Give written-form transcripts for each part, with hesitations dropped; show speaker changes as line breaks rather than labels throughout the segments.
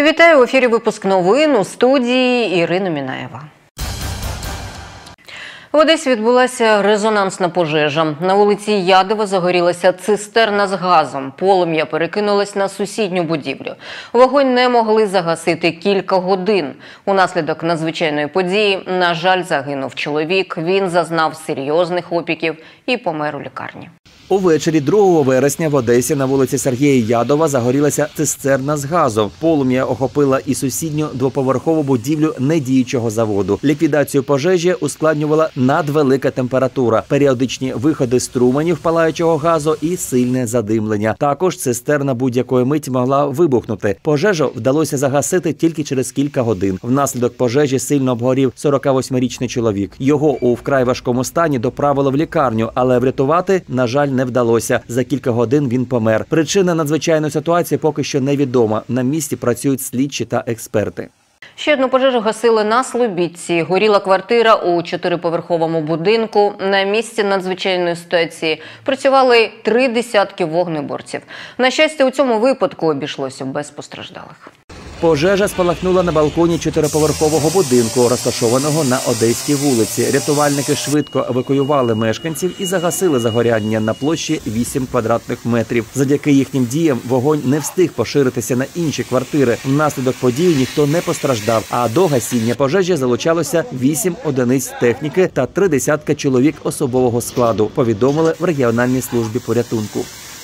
Вітаю, в ефірі випуск новин, у студії Ірина Мінаєва. В Одесі відбулася резонансна пожежа. На вулиці Ядова загорілася цистерна з газом. Полум'я перекинулось на сусідню будівлю. Вогонь не могли загасити кілька годин. Унаслідок надзвичайної події, на жаль, загинув чоловік. Він зазнав серйозних опіків і помер у лікарні.
Увечері 2 вересня в Одесі на вулиці Сергія Ядова загорілася цистерна з газом. Полум'я охопила і сусідню двоповерхову будівлю недіючого заводу. Ліквідацію пожежі ускладнювала надвелика температура, періодичні виходи струменів палаючого газу і сильне задимлення. Також цистерна будь-якої миті могла вибухнути. Пожежу вдалося загасити тільки через кілька годин. Внаслідок пожежі сильно обгорів 48-річний чоловік. Його у вкрай важкому стані доправили в лікарню, але врятувати, на жаль, не вдалося. За кілька годин він помер. Причина надзвичайної ситуації поки що невідома. На місці працюють слідчі та експерти.
Ще одну пожежу гасили на Слобідці. Горіла квартира у 4-поверховому будинку. На місці надзвичайної ситуації працювали 3 десятки вогнеборців. На щастя, у цьому випадку обійшлося без постраждалих.
Пожежа спалахнула на балконі 4-поверхового будинку, розташованого на Одеській вулиці. Рятувальники швидко евакуювали мешканців і загасили загоряння на площі 8 квадратних метрів. Завдяки їхнім діям вогонь не встиг поширитися на інші квартири. Внаслідок події ніхто не постраждав, а до гасіння пожежі залучалося 8 одиниць техніки та 3 десятка чоловік особового складу, повідомили в регіональній службі порятунку.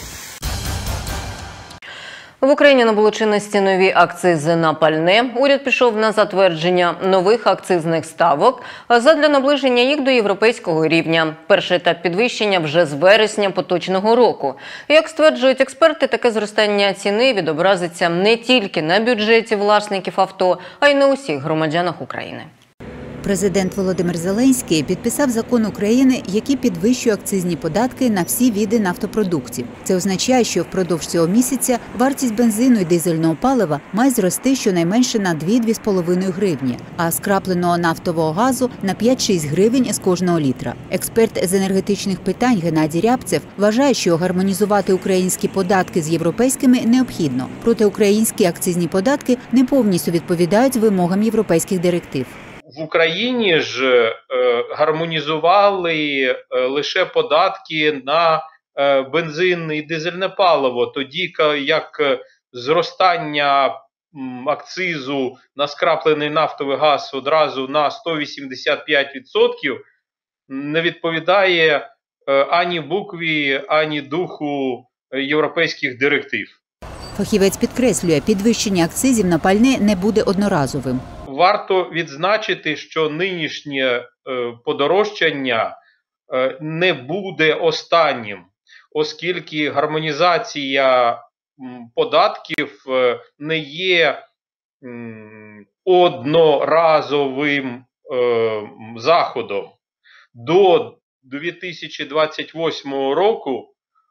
В Україні набули чинності нові акцизи на пальне. Уряд пішов на затвердження нових акцизних ставок задля наближення їх до європейського рівня. Перший етап підвищення вже з вересня поточного року. Як стверджують експерти, таке зростання ціни відобразиться не тільки на бюджеті власників авто, а й на усіх громадянах України.
Президент Володимир Зеленський підписав закон України, який підвищує акцизні податки на всі види нафтопродуктів. Це означає, що впродовж цього місяця вартість бензину і дизельного палива має зрости щонайменше на 2–2,5 гривні, а скрапленого нафтового газу – на 5–6 гривень з кожного літра. Експерт з енергетичних питань Геннадій Рябцев вважає, що гармонізувати українські податки з європейськими необхідно. Проте українські акцизні податки не повністю відповідають вимогам європейських директив.
В Україні ж гармонізували лише податки на бензин і дизельне паливо, тоді як зростання акцизу на скраплений нафтовий газ одразу на 185% не відповідає ані букві, ані духу європейських директив.
Фахівець підкреслює, підвищення акцизів на пальне не буде одноразовим.
Варто відзначити, що нинішнє подорожчання не буде останнім, оскільки гармонізація податків не є одноразовим заходом. До 2028 року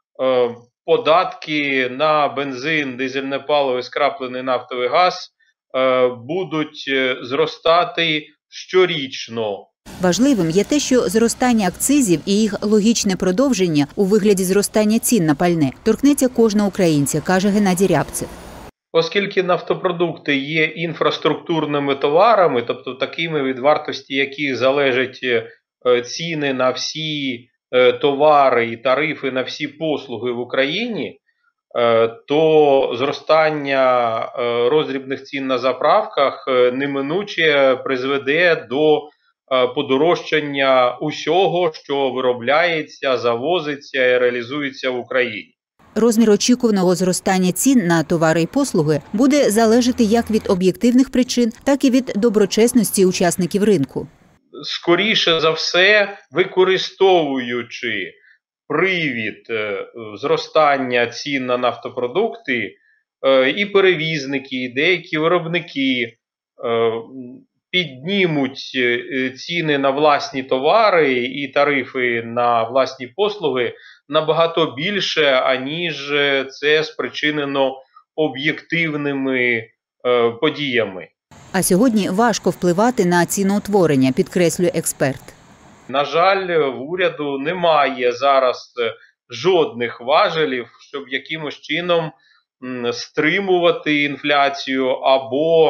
податки на бензин, дизельне паливо і скраплений нафтовий газ будуть зростати щорічно.
Важливим є те, що зростання акцизів і їх логічне продовження у вигляді зростання цін на пальне торкнеться кожного українця, каже Геннадій Рябцев.
Оскільки нафтопродукти є інфраструктурними товарами, тобто такими, від вартості яких залежать ціни на всі товари і тарифи на всі послуги в Україні, то зростання роздрібних цін на заправках неминуче призведе до подорожчання усього, що виробляється, завозиться і реалізується в Україні.
Розмір очікуваного зростання цін на товари і послуги буде залежати як від об'єктивних причин, так і від доброчесності учасників ринку.
Скоріше за все, використовуючи привід зростання цін на нафтопродукти, і перевізники, і деякі виробники піднімуть ціни на власні товари і тарифи на власні послуги набагато більше, аніж це спричинено об'єктивними подіями.
А сьогодні важко впливати на ціноутворення, підкреслює експерт.
На жаль, в уряду немає зараз жодних важелів, щоб якимось чином стримувати інфляцію або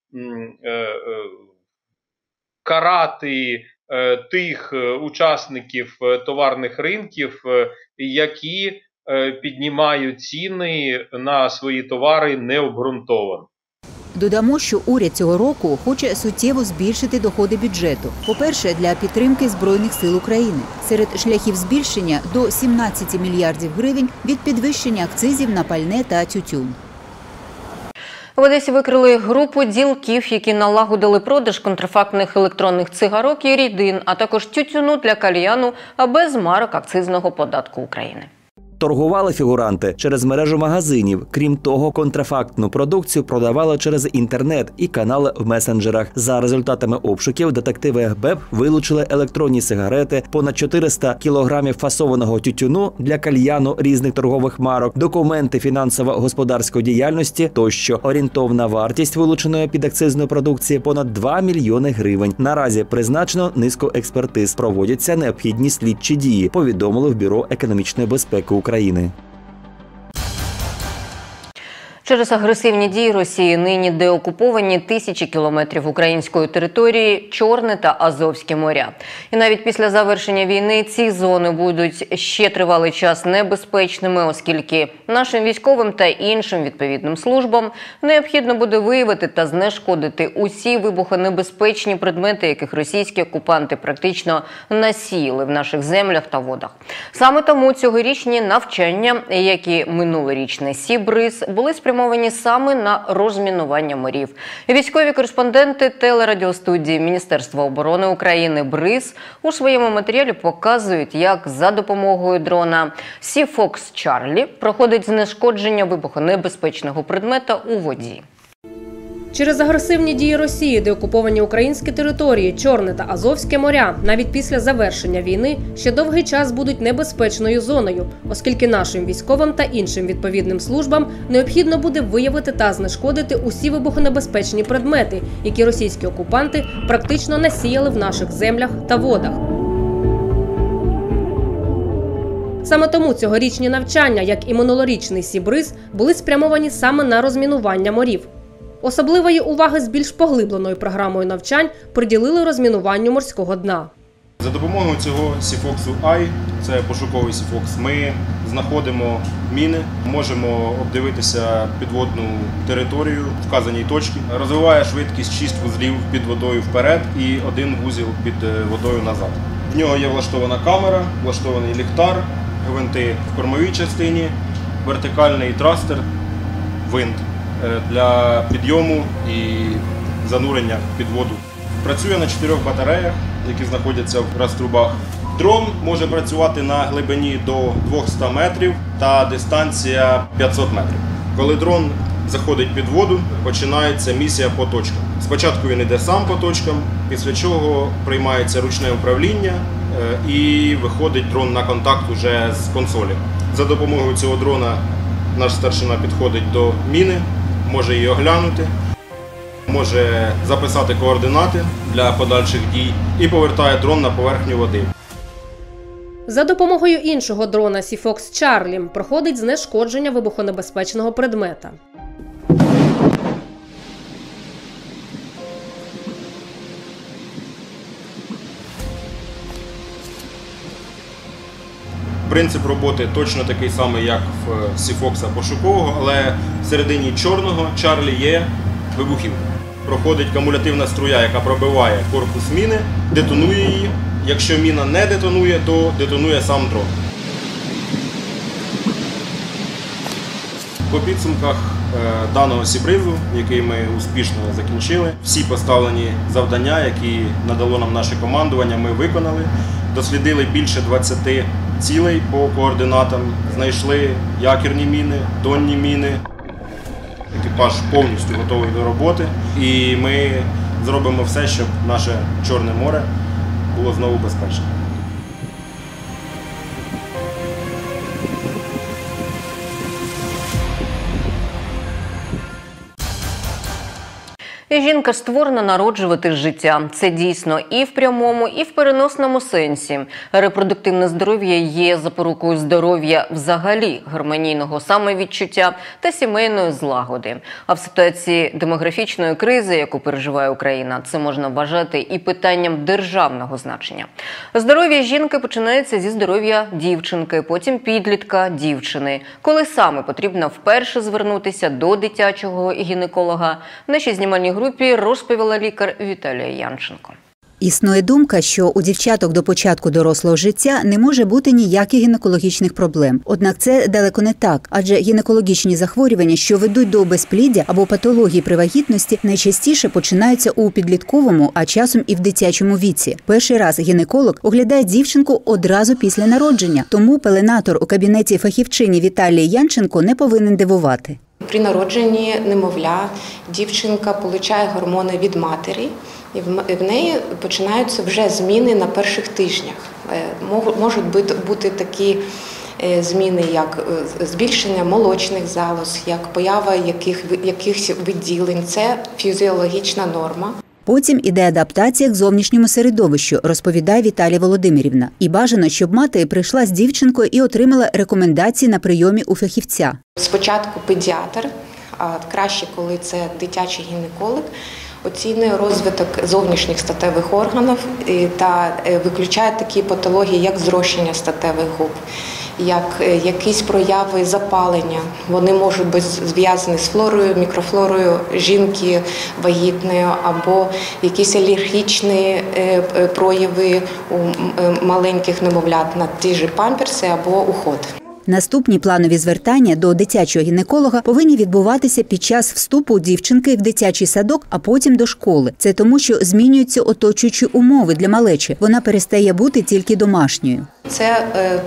карати тих учасників товарних ринків, які піднімають ціни на свої товари необґрунтовано.
Додамо, що уряд цього року хоче суттєво збільшити доходи бюджету. По-перше, для підтримки Збройних сил України. Серед шляхів збільшення – до 17 мільярдів гривень від підвищення акцизів на пальне та тютюн.
В Одесі викрили групу ділків, які налагодили продаж контрафактних електронних цигарок і рідин, а також тютюну для кальяну без марок акцизного податку України.
Торгували фігуранти через мережу магазинів. Крім того, контрафактну продукцію продавали через інтернет і канали в месенджерах. За результатами обшуків детективи СБЕП вилучили електронні сигарети, понад 400 кілограмів фасованого тютюну для кальяну різних торгових марок, документи фінансово-господарської діяльності тощо. Орієнтовна вартість вилученої підакцизної продукції – понад 2 мільйони гривень. Наразі призначено низку експертиз. Проводяться необхідні слідчі дії, повідомили в Бюро економічної безпеки України.
Через агресивні дії Росії нині деокуповані тисячі кілометрів української території, Чорне та Азовське моря. І навіть після завершення війни ці зони будуть ще тривалий час небезпечними, оскільки нашим військовим та іншим відповідним службам необхідно буде виявити та знешкодити усі вибухонебезпечні предмети, яких російські окупанти практично насіяли в наших землях та водах. Саме тому цьогорічні навчання, як і минулорічний Сі-Бриз, були спрямовані саме на розмінування морів. Військові кореспонденти телерадіостудії Міністерства оборони України «Бриз» у своєму матеріалі показують, як за допомогою дрона Сі-Фокс Чарлі проходить знешкодження вибухонебезпечного предмета у воді.
Через агресивні дії Росії деокуповані українські території, Чорне та Азовське моря, навіть після завершення війни, ще довгий час будуть небезпечною зоною, оскільки нашим військовим та іншим відповідним службам необхідно буде виявити та знешкодити усі вибухонебезпечні предмети, які російські окупанти практично насіяли в наших землях та водах. Саме тому цьогорічні навчання, як і минулорічний Сі-Бриз, були спрямовані саме на розмінування морів. Особливої уваги з більш поглибленою програмою навчань приділили розмінуванню морського дна.
За допомогою цього Сі-Фоксу Ай, це пошуковий Сі-Фокс, ми знаходимо міни, можемо обдивитися підводну територію в вказаній точці. Розвиває швидкість 6 вузлів під водою вперед і 1 вузол під водою назад. В нього є влаштована камера, влаштований ліхтар, гвинти в кормовій частині, вертикальний трастер, винт для підйому і занурення під воду. Працює на 4 батареях, які знаходяться в розтрубах. Дрон може працювати на глибині до 200 метрів та дистанція 500 метрів. Коли дрон заходить під воду, починається місія по точкам. Спочатку він йде сам по точкам, після чого приймається ручне управління і виходить дрон на контакт уже з консолі. За допомогою цього дрона наш старшина підходить до міни, може її оглянути, може записати координати для подальших дій і повертає дрон на поверхню води.
За допомогою іншого дрона Сі-Фокс Чарлі проходить знешкодження вибухонебезпечного предмета.
Принцип роботи точно такий самий, як в Сі-Фокса пошукового, але всередині чорного Чарлі є вибухівка. Проходить кумулятивна струя, яка пробиває корпус міни, детонує її. Якщо міна не детонує, то детонує сам дрон. По підсумках даного Сі-Бризу, який ми успішно закінчили, всі поставлені завдання, які надало нам наше командування, ми виконали. Дослідили більше 20 цілей по координатам, знайшли якірні міни, донні міни. Екіпаж повністю готовий до роботи і ми зробимо все, щоб наше Чорне море було знову безпечним.
І Жінка створена народжувати життя. Це дійсно і в прямому, і в переносному сенсі. Репродуктивне здоров'я є запорукою здоров'я взагалі, гармонійного самовідчуття та сімейної злагоди. А в ситуації демографічної кризи, яку переживає Україна, це можна вважати і питанням державного значення. Здоров'я жінки починається зі здоров'я дівчинки, потім підлітка дівчини. Коли саме потрібно вперше звернутися до дитячого гінеколога, в нашій знімальній групі розповіла лікар Віталія Янченко.
Існує думка, що у дівчаток до початку дорослого життя не може бути ніяких гінекологічних проблем. Однак це далеко не так, адже гінекологічні захворювання, що ведуть до безпліддя або патології при вагітності, найчастіше починаються у підлітковому, а часом і в дитячому віці. Перший раз гінеколог оглядає дівчинку одразу після народження, тому пеленатор у кабінеті фахівчині Віталії Янченко не повинен дивувати.
При народженні немовля дівчинка отримує гормони від матері, і в неї починаються вже зміни на перших тижнях. Можуть бути такі зміни, як збільшення молочних залоз, як поява якихось відділень. Це фізіологічна норма.
Потім іде адаптація к зовнішньому середовищу, розповідає Віталія Володимирівна. І бажано, щоб мати прийшла з дівчинкою і отримала рекомендації на прийомі у фахівця.
Спочатку педіатр, а краще, коли це дитячий гінеколог, оцінює розвиток зовнішніх статевих органів та виключає такі патології, як зрощення статевих губ, як якісь прояви запалення. Вони можуть бути зв'язані з флорою, мікрофлорою жінки вагітної, або якісь алергічні прояви у маленьких немовлят на ті ж памперси або уход.
Наступні планові звертання до дитячого гінеколога повинні відбуватися під час вступу дівчинки в дитячий садок, а потім до школи. Це тому, що змінюються оточуючі умови для малечі. Вона перестає бути тільки домашньою.
Це,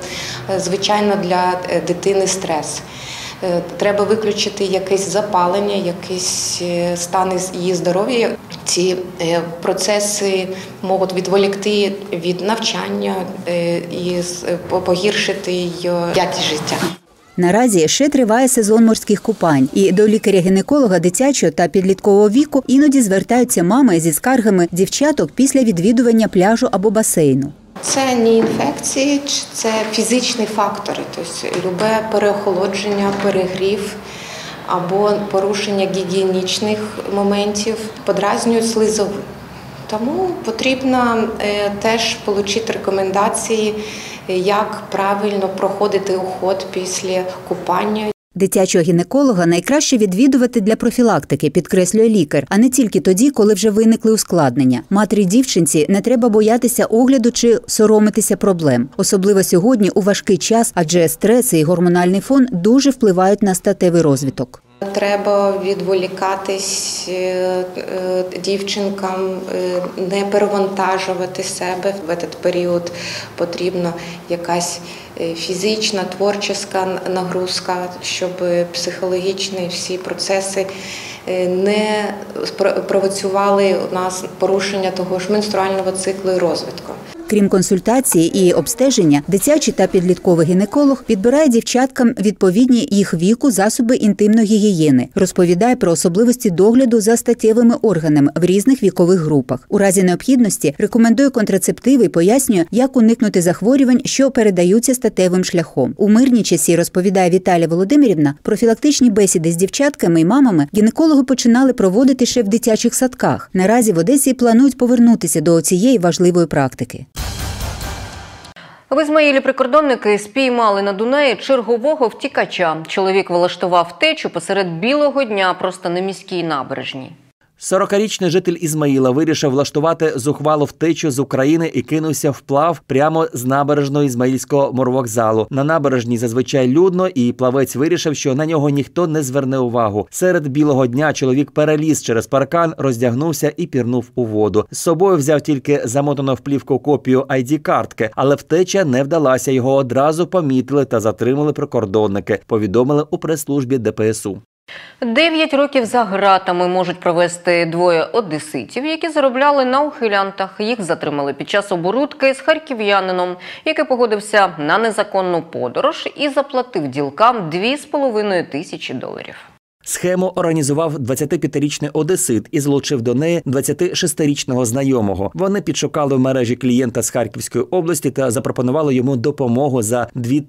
звичайно, для дитини стрес. Треба виключити якесь запалення, якісь стани її здоров'я. Ці процеси можуть відволікти від навчання і погіршити її якість життя.
Наразі ще триває сезон морських купань, і до лікаря-гінеколога дитячого та підліткового віку іноді звертаються мами зі скаргами дівчаток після відвідування пляжу або басейну.
Це не інфекції, це фізичні фактори, тобто любе переохолодження, перегрів або порушення гігієнічних моментів подразнюють слизову. Тому потрібно теж отримати рекомендації, як правильно проходити уход після купання.
Дитячого гінеколога найкраще відвідувати для профілактики, підкреслює лікар, а не тільки тоді, коли вже виникли ускладнення. Матері дівчинці не треба боятися огляду чи соромитися проблем. Особливо сьогодні у важкий час, адже стрес і гормональний фон дуже впливають на статевий розвиток.
Треба відволікатись дівчинкам, не перевантажувати себе. В цей період потрібна якась фізична, творча нагрузка, щоб психологічні всі процеси не провоцювали у нас порушення того ж менструального циклу і розвитку.
Крім консультації і обстеження, дитячий та підлітковий гінеколог підбирає дівчаткам відповідні їх віку засоби інтимної гігієни, розповідає про особливості догляду за статевими органами в різних вікових групах. У разі необхідності рекомендує контрацептиви і пояснює, як уникнути захворювань, що передаються статевим шляхом. У мирні часі, розповідає Віталія Володимирівна, профілактичні бесіди з дівчатками і мамами гінекологи починали проводити ще в дитячих садках. Наразі в Одесі планують повернутися до цієї важливої практики.
В Ізмаїлі прикордонники спіймали на Дунаї чергового втікача. Чоловік влаштував втечу посеред білого дня просто на міській набережній.
40-річний житель Ізмаїла вирішив влаштувати зухвалу втечу з України і кинувся вплав прямо з набережної Ізмаїльського морвокзалу. На набережній зазвичай людно, і плавець вирішив, що на нього ніхто не зверне увагу. Серед білого дня чоловік переліз через паркан, роздягнувся і пірнув у воду. З собою взяв тільки замотану в плівку копію ID-картки, але втеча не вдалася. Його одразу помітили та затримали прикордонники, повідомили у прес-службі ДПСУ.
9 років за ґратами можуть провести двоє одеситів, які заробляли на ухилянтах. Їх затримали під час оборудки з харків'янином, який погодився на незаконну подорож і заплатив ділкам $2,5 тисячі.
Схему організував 25-річний одесит і залучив до неї 26-річного знайомого. Вони підшукали в мережі клієнта з Харківської області та запропонували йому допомогу за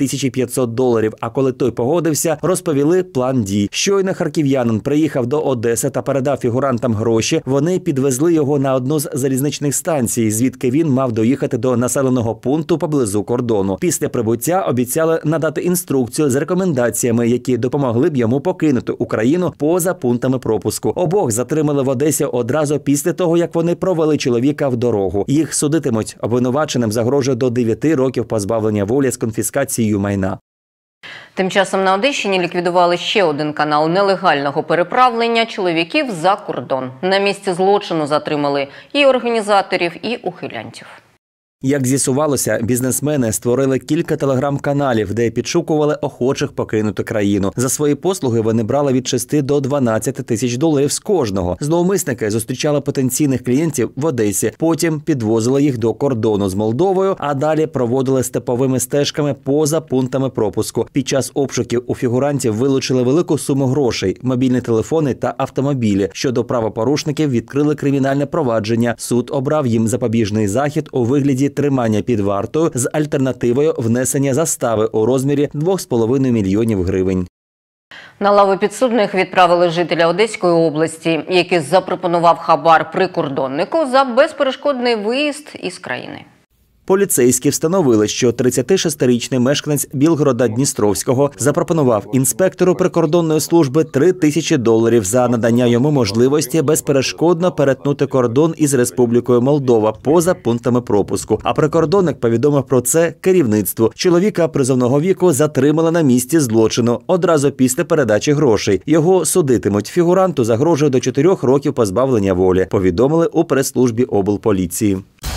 $2500. А коли той погодився, розповіли план дій. Щойно харків'янин приїхав до Одеси та передав фігурантам гроші, вони підвезли його на одну з залізничних станцій, звідки він мав доїхати до населеного пункту поблизу кордону. Після прибуття обіцяли надати інструкцію з рекомендаціями, які допомогли б йому покинути Україну поза пунктами пропуску. Обох затримали в Одесі одразу після того, як вони провели чоловіка в дорогу. Їх судитимуть. Обвинуваченим загрожує до 9 років позбавлення волі з конфіскацією майна.
Тим часом на Одещині ліквідували ще один канал нелегального переправлення чоловіків за кордон. На місці злочину затримали і організаторів, і ухилянтів.
Як з'ясувалося, бізнесмени створили кілька телеграм-каналів, де підшукували охочих покинути країну. За свої послуги вони брали від 6 до 12 тисяч доларів з кожного. Зловмисники зустрічали потенційних клієнтів в Одесі, потім підвозили їх до кордону з Молдовою, а далі проводили степовими стежками поза пунктами пропуску. Під час обшуків у фігурантів вилучили велику суму грошей, мобільні телефони та автомобілі. Щодо правопорушників відкрили кримінальне провадження. Суд обрав їм запобіжний захід у вигляді тримання під вартою з альтернативою внесення застави у розмірі 2,5 мільйонів гривень.
На лаву підсудних відправили жителя Одеської області, який запропонував хабар прикордоннику за безперешкодний виїзд із країни.
Поліцейські встановили, що 36-річний мешканець Білгорода-Дністровського запропонував інспектору прикордонної служби $3000 за надання йому можливості безперешкодно перетнути кордон із Республікою Молдова поза пунктами пропуску. А прикордонник повідомив про це керівництву. Чоловіка призовного віку затримали на місці злочину одразу після передачі грошей. Його судитимуть. Фігуранту загрожує до 4 років позбавлення волі, повідомили у прес-службі облполіції.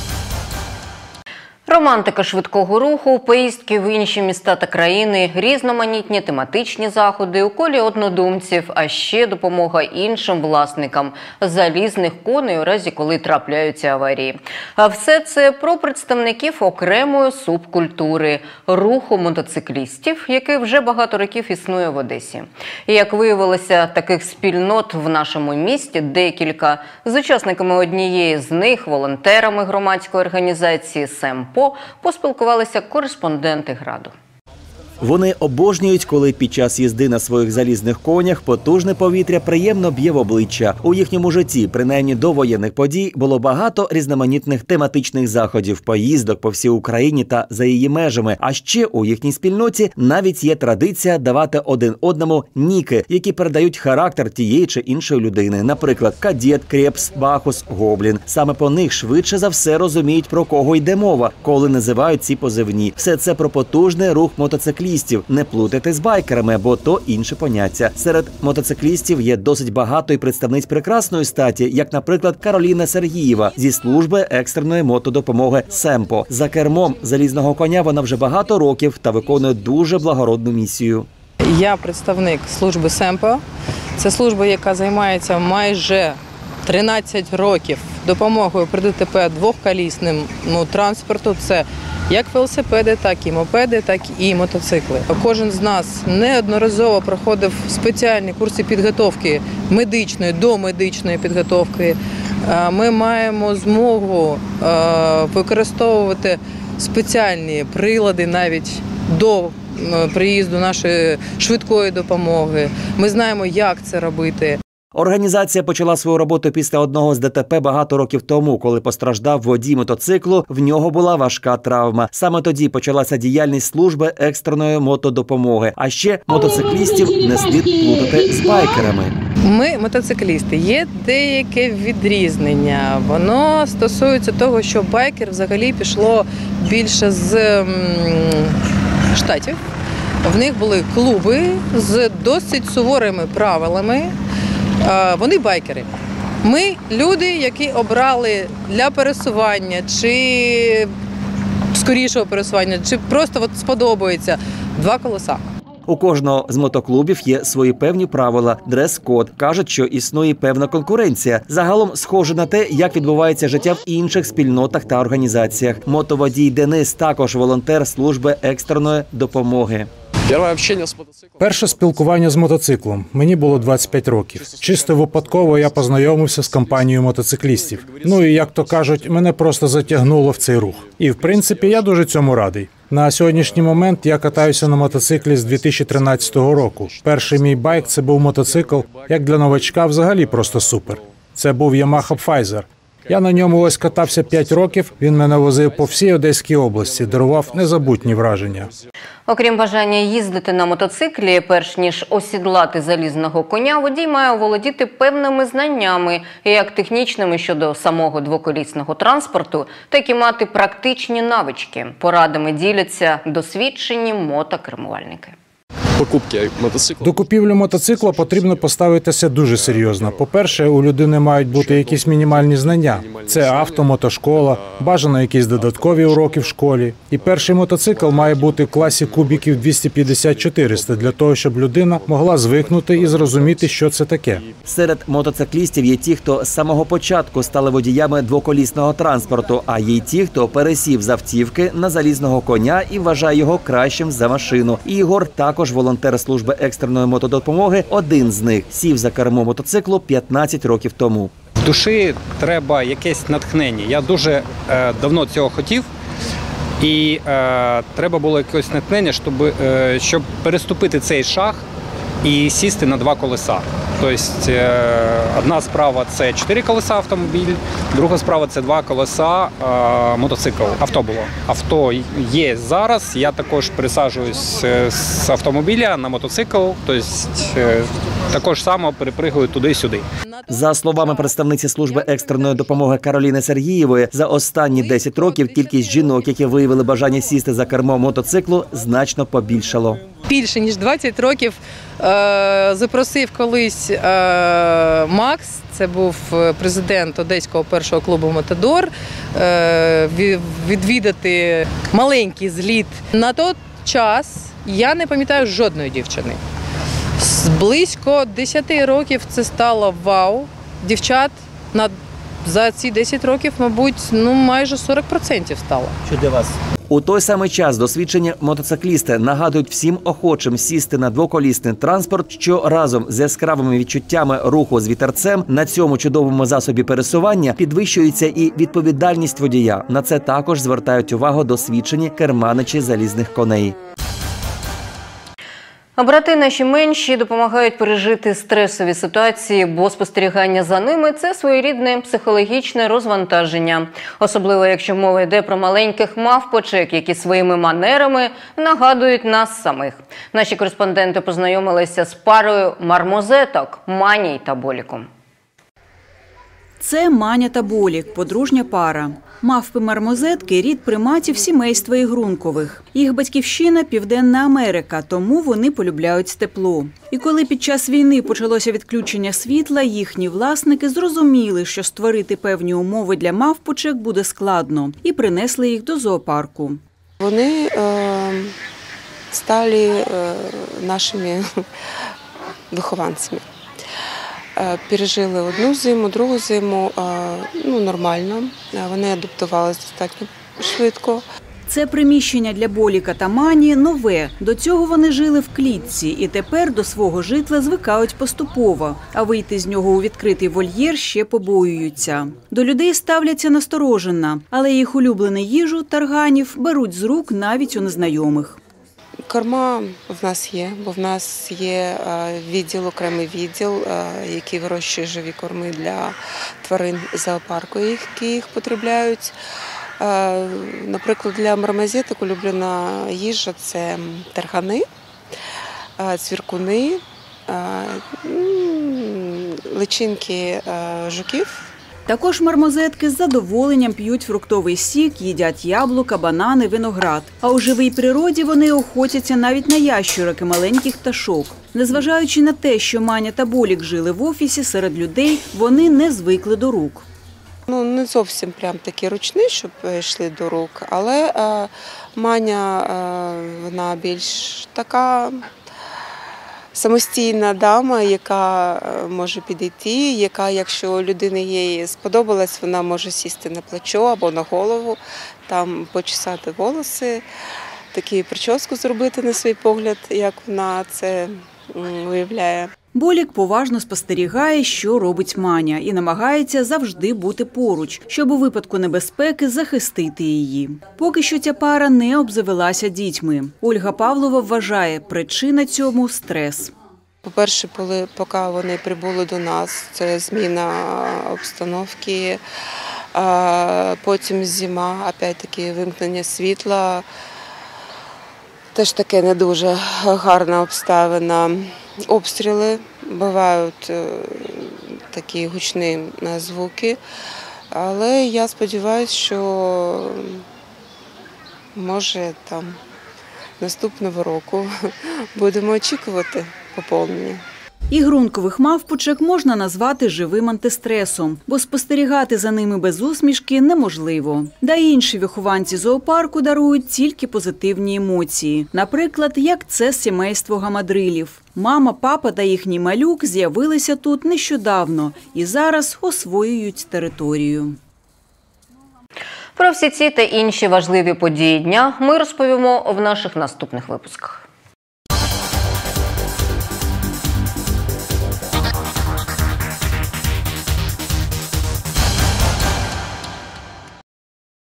Романтика швидкого руху, поїздки в інші міста та країни, різноманітні тематичні заходи у колі однодумців, а ще допомога іншим власникам залізних коней у разі, коли трапляються аварії. А все це про представників окремої субкультури – руху мотоциклістів, який вже багато років існує в Одесі. І як виявилося, таких спільнот в нашому місті декілька. З учасниками однієї з них, волонтерами громадської організації «Семпо», поспілкувалися кореспонденти «Граду».
Вони обожнюють, коли під час їзди на своїх залізних конях потужне повітря приємно б'є в обличчя. У їхньому житті, принаймні до воєнних подій, було багато різноманітних тематичних заходів, поїздок по всій Україні та за її межами. А ще у їхній спільноті навіть є традиція давати один одному ніки, які передають характер тієї чи іншої людини. Наприклад, кадет, крепс, бахус, гоблін. Саме по них швидше за все розуміють, про кого йде мова, коли називають ці позивні. Все це про потужний рух мотоциклістів. Не плутайте з байкерами, бо то інше поняття. Серед мотоциклістів є досить багато і представниць прекрасної статі, як, наприклад, Кароліна Сергієва зі служби екстреної мотодопомоги «Семпо». За кермом залізного коня вона вже багато років та виконує дуже благородну місію.
Я представник служби «Семпо». Це служба, яка займається майже 13 років допомогою при ДТП двохколісним транспорту. Це як велосипеди, так і мопеди, так і мотоцикли. Кожен з нас неодноразово проходив спеціальні курси підготовки медичної, домедичної підготовки. Ми маємо змогу використовувати спеціальні прилади навіть до приїзду нашої швидкої допомоги. Ми знаємо, як це робити.
Організація почала свою роботу після одного з ДТП багато років тому, коли постраждав водій мотоциклу, в нього була важка травма. Саме тоді почалася діяльність служби екстреної мотодопомоги. А ще мотоциклістів не слід плутати з байкерами.
Ми мотоциклісти. Є деяке відрізнення. Воно стосується того, що байкер взагалі пішло більше з Штатів. В них були клуби з досить суворими правилами. Вони байкери. Ми люди, які обрали для пересування, чи скорішого пересування, чи просто сподобається два колеса.
У кожного з мотоклубів є свої певні правила, дрес-код. Кажуть, що існує певна конкуренція. Загалом схоже на те, як відбувається життя в інших спільнотах та організаціях. Мотоводій Денис також волонтер служби екстреної допомоги.
Перше спілкування з мотоциклом. Мені було 25 років. Чисто випадково я познайомився з компанією мотоциклістів. Ну і, як то кажуть, мене просто затягнуло в цей рух. І, в принципі, я дуже цьому радий. На сьогоднішній момент я катаюся на мотоциклі з 2013 року. Перший мій байк – це був мотоцикл, як для новачка взагалі просто супер. Це був Yamaha Pfizer. Я на ньому ось катався 5 років, він мене возив по всій Одеській області, дарував незабутні враження.
Окрім бажання їздити на мотоциклі, перш ніж осідлати залізного коня, водій має оволодіти певними знаннями, як технічними щодо самого двоколісного транспорту, так і мати практичні навички. Порадами діляться досвідчені мотокермувальники.
До купівлі мотоцикла потрібно поставитися дуже серйозно. По-перше, у людини мають бути якісь мінімальні знання. Це авто, мотошкола, бажано якісь додаткові уроки в школі. І перший мотоцикл має бути в класі кубіків 250-400, для того, щоб людина могла звикнути і зрозуміти, що це таке.
Серед мотоциклістів є ті, хто з самого початку стали водіями двоколісного транспорту, а є й ті, хто пересів з автівки на залізного коня і вважає його кращим за машину. І Ігор також волонтер служби екстреної мотодопомоги, один з них сів за кермо мотоциклу 15 років тому.
В душі треба якесь натхнення. Я дуже давно цього хотів. І треба було якесь натхнення, щоб переступити цей шаг і сісти на два колеса. Тобто одна справа – це 4 колеса автомобіль, друга справа – це 2 колеса мотоцикл. Авто було. Авто є зараз, я також пересаджуюсь з автомобіля на мотоцикл, тобто також само перепригую туди-сюди.
За словами представниці служби екстреної допомоги Кароліни Сергієвої, за останні 10 років кількість жінок, які виявили бажання сісти за кермо мотоциклу, значно побільшало.
Більше ніж 20 років запросив колись Макс, це був президент Одеського першого клубу «Матадор», відвідати маленький зліт. На той час я не пам'ятаю жодної дівчини. Близько 10 років це стало вау. Дівчат за ці 10 років, мабуть, майже 40% стало.
Що для вас? У той самий час досвідчені мотоциклісти нагадують всім охочим сісти на двоколісний транспорт, що разом з яскравими відчуттями руху з вітерцем на цьому чудовому засобі пересування підвищується і відповідальність водія. На це також звертають увагу досвідчені керманичі залізних коней.
А брати наші менші допомагають пережити стресові ситуації, бо спостерігання за ними – це своєрідне психологічне розвантаження. Особливо, якщо мова йде про маленьких мавпочек, які своїми манерами нагадують нас самих. Наші кореспонденти познайомилися з парою мармозеток – Мані та Боліком.
Це Маня та Болік – подружня пара. Мавпи-мармозетки – рід приматів сімейства ігрункових. Їх батьківщина – Південна Америка, тому вони полюбляють тепло. І коли під час війни почалося відключення світла, їхні власники зрозуміли, що створити певні умови для мавпочек буде складно, і принесли їх до зоопарку.
Вони стали нашими вихованцями. Пережили одну зиму, другу зиму нормально. Вони адаптувалися достатньо швидко.
Це приміщення для Боліка та Мані нове. До цього вони жили в клітці і тепер до свого житла звикають поступово, а вийти з нього у відкритий вольєр ще побоюються. До людей ставляться насторожено, але їх улюблену їжу тарганів беруть з рук навіть у незнайомих.
Корма в нас є, бо в нас є відділ, окремий відділ, який вирощує живі корми для тварин зоопарку, які їх потребляють. Наприклад, для мармозеток улюблена їжа – це таргани, цвіркуни, личинки жуків.
Також мармозетки з задоволенням п'ють фруктовий сік, їдять яблука, банани, виноград. А у живій природі вони охотяться навіть на ящурок і маленьких пташок. Незважаючи на те, що Маня та Болік жили в офісі серед людей, вони не звикли до рук.
Не зовсім прям такі ручні, щоб йшли до рук, але Маня, вона більш така самостійна дама, яка може підійти, яка, якщо людині їй сподобалась, вона може сісти на плечо або на голову, там почесати волоси.
таку прическу зробити на свій погляд, як вона це виявляє.
Болік поважно спостерігає, що робить Маня, і намагається завжди бути поруч, щоб у випадку небезпеки захистити її. Поки що ця пара не обзавелася дітьми. Ольга Павлова вважає, причина цьому – стрес.
По-перше, поки вони прибули до нас, це зміна обстановки, потім зима, опять-таки вимкнення світла, теж таке не дуже гарна обставина. Обстріли, бувають такі гучні звуки, але я сподіваюся, що може там наступного року будемо очікувати поповнення.
І ґрунтових мавпочок можна назвати живим антистресом, бо спостерігати за ними без усмішки неможливо. Да й інші вихованці зоопарку дарують тільки позитивні емоції. Наприклад, як це сімейство гамадрилів. Мама, папа та їхній малюк з'явилися тут нещодавно і зараз освоюють територію.
Про всі ці та інші важливі події дня ми розповімо в наших наступних випусках.